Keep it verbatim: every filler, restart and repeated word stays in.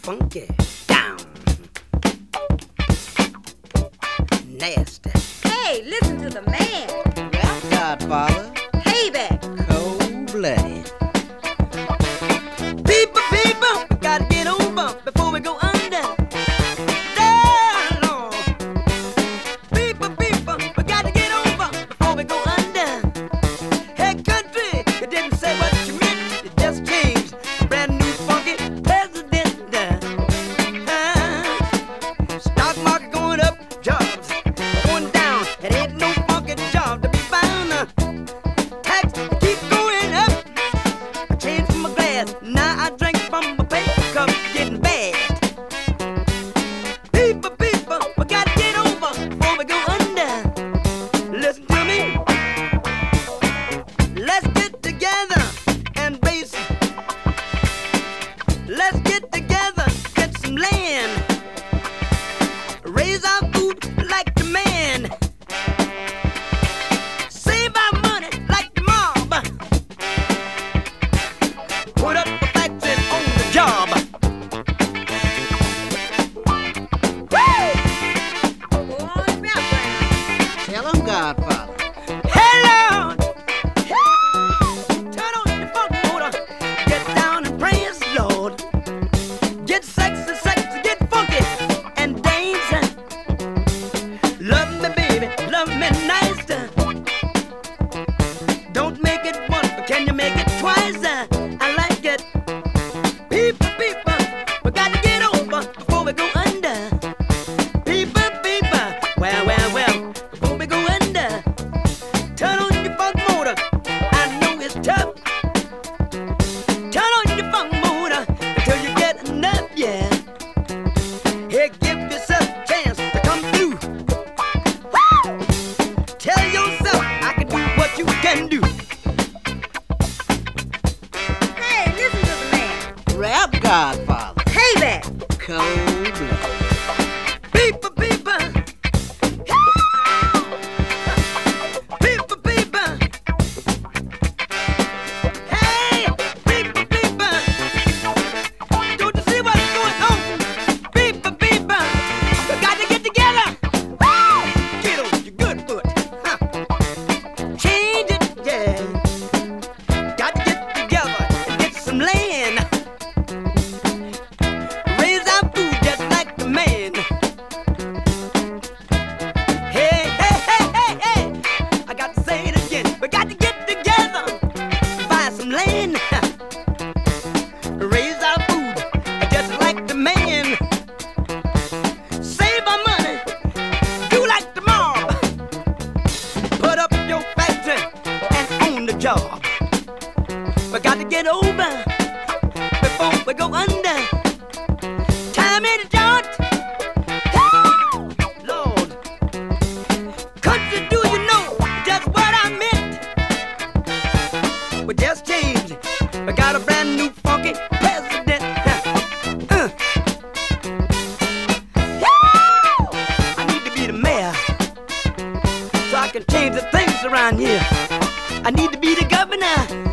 funky, down, nasty. Hey, listen to the man. Rap Godfather, Payback. cold-blooded. People, people, we gotta get over before we go under. Yeah, Lord. People, people, we gotta get over before we go under. Hey, country, you didn't say what you meant, you just changed. Brand new funky president. Uh, stock market going up, jobs going down. It ain't no funky job to be found. Uh, tax keep going up. I changed from my glass, now I drink from my paper cup, getting bad. People, people, we gotta get over before we go under. Listen to me. Let's get together and raise. Let's get together, get some land. Raise our food like the man. Save our money like the mob. Put up a factory on the job. Woo! Go on background. Tell 'em, Godfather. Hello! Turn on the funk motor. Get down and praise the Lord. Get sexy, sexy, get funky and dance. Love me, baby, love me nice. Don't make it once, but can you make it twice? I like it. People, people, we gotta get over before we go under. People, people, well, well, well, before we go under. Turn on your funk motor. I know it's tough. Turn on your funk motor until you get enough, yeah. Here, give yourself a chance to come through. Woo! Tell yourself I can do what you can do. Hey, listen to the man. Rap Godfather, Payback. cold-blooded. People, people. People, people. Hey, people, people. Don't you see what's going on? People, people. You got to get together. Woo! Get on your good foot. Huh. Change it, yeah. Got to get together and get some land. Raise our food just like the man. Hey, hey, hey, hey, hey. I got to say it again. We got to get together, buy some land. Raise our food just like the man. Save our money, do like the mob. Put up your factory and own the job. We got to get over before we go under. Time in the joint. Oh, Lord. Country, do you know just what I meant? We just changed. We got a brand new funky president. Uh. I need to be the mayor so I can change the things around here. I need to be the governor